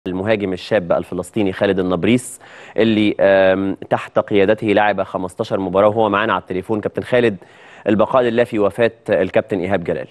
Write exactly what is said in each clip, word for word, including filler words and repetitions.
المهاجم الشاب الفلسطيني خالد النبريس اللي تحت قيادته لعب خمستاشر مباراة وهو معانا على التليفون. كابتن خالد، البقاء لله في وفاة الكابتن إيهاب جلال.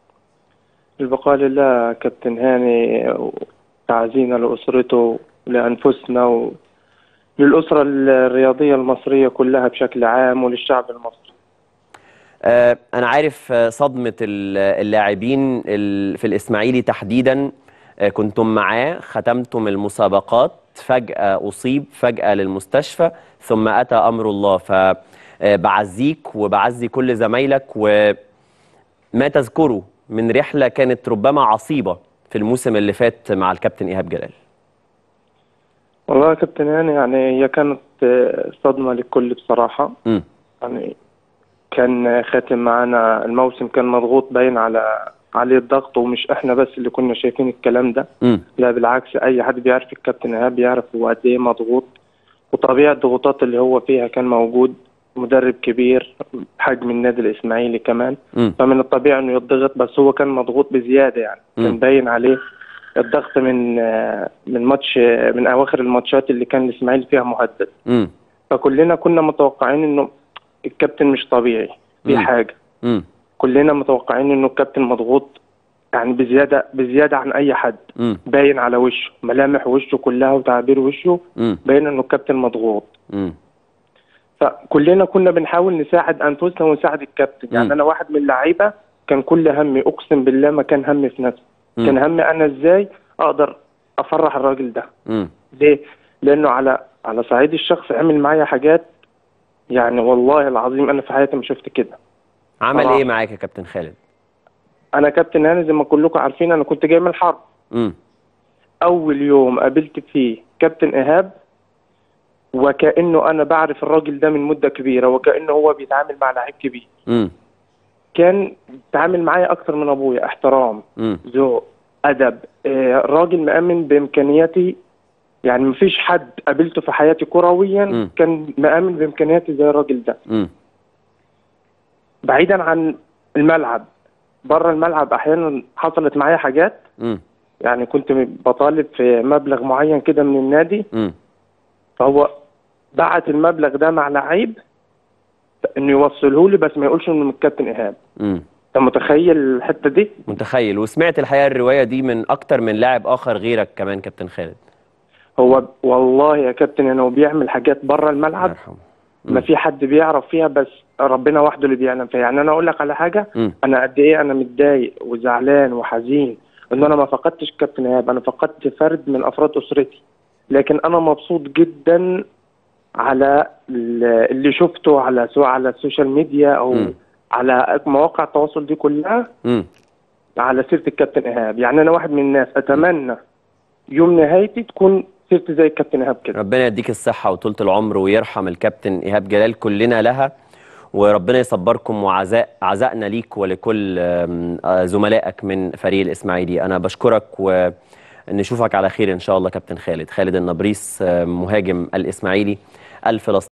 البقاء لله كابتن هاني، تعزينا لأسرته ولأنفسنا وللأسرة الرياضية المصرية كلها بشكل عام وللشعب المصري. آه أنا عارف صدمة اللاعبين في الإسماعيلي تحديدا، كنتم معاه، ختمتم المسابقات، فجأة أصيب، فجأة للمستشفى، ثم أتى أمر الله. فبعزيك وبعزي كل زمايلك وما تذكره من رحلة كانت ربما عصيبة في الموسم اللي فات مع الكابتن إيهاب جلال. والله يا كابتن هاني، يعني هي كانت صدمة للكل بصراحة. م. يعني كان خاتم معانا الموسم، كان مضغوط باين على عليه الضغط، ومش احنا بس اللي كنا شايفين الكلام ده. م. لا بالعكس، اي حد بيعرف الكابتن ايهاب بيعرف هو قد ايه مضغوط، وطبيعه الضغوطات اللي هو فيها كان موجود. مدرب كبير حجم النادي الاسماعيلي كمان، م. فمن الطبيعي انه يضغط، بس هو كان مضغوط بزياده. يعني م. كان باين عليه الضغط من من ماتش من اواخر الماتشات اللي كان الاسماعيلي فيها مهدد. م. فكلنا كنا متوقعين انه الكابتن مش طبيعي في حاجه. م. كلنا متوقعين انه الكابتن مضغوط، يعني بزياده بزياده عن اي حد. م. باين على وشه، ملامح وشه كلها وتعبير وشه م. باين انه الكابتن مضغوط. م. فكلنا كنا بنحاول نساعد انفسنا ونساعد الكابتن. م. يعني انا واحد من اللعيبه كان كل همي، اقسم بالله ما كان همي في نفسي، م. كان همي انا ازاي اقدر افرح الراجل ده. م. ليه؟ لانه على على صعيد الشخص عمل معايا حاجات، يعني والله العظيم انا في حياتي ما شفت كده. عمل ايه معاك يا كابتن خالد؟ انا كابتن هاني زي ما كلكم عارفين، انا كنت جاي من الحرب. م. اول يوم قابلت فيه كابتن ايهاب، وكانه انا بعرف الراجل ده من مده كبيره، وكانه هو بيتعامل مع لعيب كبير. م. كان بيتعامل معايا اكتر من ابويا، احترام، ذوق، ادب. آه راجل مآمن بامكانياتي. يعني مفيش حد قابلته في حياتي كرويا م. كان مآمن بامكانياتي زي الراجل ده. م. بعيدا عن الملعب، بره الملعب احيانا حصلت معايا حاجات. م. يعني كنت بطالب في مبلغ معين كده من النادي، م. فهو بعت المبلغ ده مع لعيب انه يوصله لي، بس ما يقولش انه من الكابتن ايهاب. امم انت متخيل الحته دي؟ متخيل. وسمعت الحقيقه الروايه دي من اكتر من لاعب اخر غيرك كمان كابتن خالد. هو والله يا كابتن انه بيعمل حاجات بره الملعب ما في حد بيعرف فيها، بس ربنا وحده اللي بيعلم فيها. يعني انا اقول لك على حاجه، م. انا قد ايه انا متضايق وزعلان وحزين ان انا ما فقدتش كابتن ايهاب، انا فقدت فرد من افراد اسرتي، لكن انا مبسوط جدا على اللي شفته، على سواء على السوشيال ميديا او م. على مواقع التواصل دي كلها م. على سيره الكابتن ايهاب. يعني انا واحد من الناس اتمنى يوم نهايتي تكون سيرتي زي الكابتن ايهاب كده. ربنا يديك الصحه وطولة العمر ويرحم الكابتن ايهاب جلال، كلنا لها، وربنا يصبركم. وعزاء عزائنا ليك ولكل زملائك من فريق الاسماعيلي. انا بشكرك ونشوفك على خير ان شاء الله. كابتن خالد خالد النبريس، مهاجم الاسماعيلي الفلسطيني.